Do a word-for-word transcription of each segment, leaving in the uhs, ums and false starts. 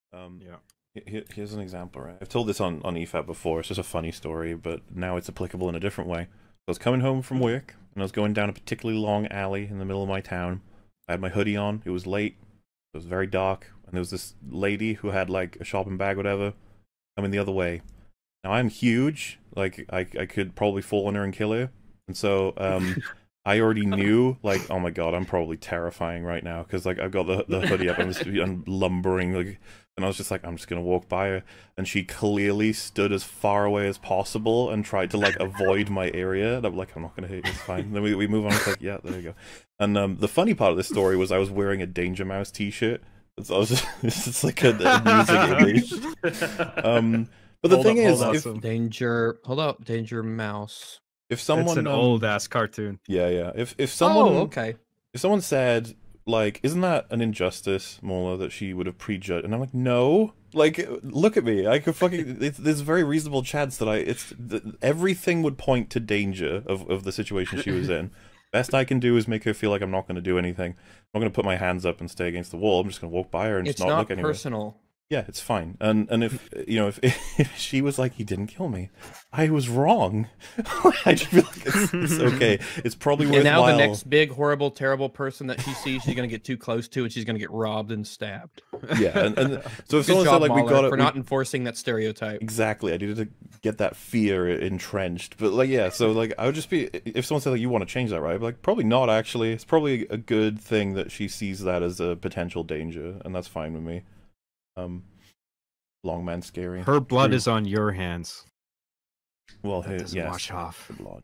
Um, Yeah. he- Here's an example, right? I've told this on, on E F A P before. It's just a funny story, but now it's applicable in a different way. I was coming home from work, and I was going down a particularly long alley in the middle of my town. I had my hoodie on. It was late. It was very dark, and there was this lady who had like a shopping bag, whatever, coming the other way. Now I'm huge. Like I, I could probably fall on her and kill her, and so um, I already knew, like, oh my god, I'm probably terrifying right now because like I've got the the hoodie up and I'm lumbering, like, and I was just like, I'm just gonna walk by her, and she clearly stood as far away as possible and tried to like avoid my area. And I'm like, I'm not gonna hit you, it's fine. Then we we move on. It's like, yeah, there you go. And um, the funny part of this story was I was wearing a Danger Mouse T-shirt. So I was just, it's like a, a music image. Um, but the Hold thing up, is, hold if, up. Danger. Hold up, Danger Mouse. if someone It's an um, old ass cartoon. yeah, yeah. If if someone Oh, okay. if someone said, like, isn't that an injustice, MauLer, that she would have prejudged? And I'm like, no. Like, look at me. I could fucking. It's, there's a very reasonable chance that I. It's th everything would point to danger of of the situation she was in. Best I can do is make her feel like I'm not going to do anything. I'm not going to put my hands up and stay against the wall. I'm just going to walk by her and It's just not, not look anywhere. personal. Yeah, it's fine. And and if you know if, if she was like, he didn't kill me, I was wrong. I just feel like it's, it's okay. It's probably worthwhile. And now the next big, horrible, terrible person that she sees, she's gonna get too close to, and she's gonna get robbed and stabbed. Yeah, and, and so if Good someone job, said like we MauLer, got it for we, not enforcing that stereotype. exactly, I needed to get that fear entrenched. But like yeah, so like I would just be if someone said like you want to change that, right? I'd be like probably not actually. It's probably a good thing that she sees that as a potential danger, and that's fine with me. Um. Longman scary. Her blood True. is on your hands. Well, That here, doesn't yes, wash off. the blood.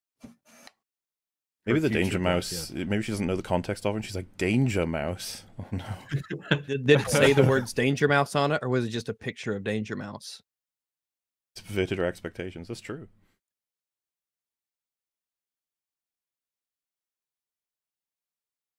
Maybe the future Danger blood, Mouse. Maybe she doesn't know the context of it. And she's like Danger Mouse. Oh no. Did, did it say the words Danger Mouse on it, or was it just a picture of Danger Mouse? It's perverted her expectations. That's true.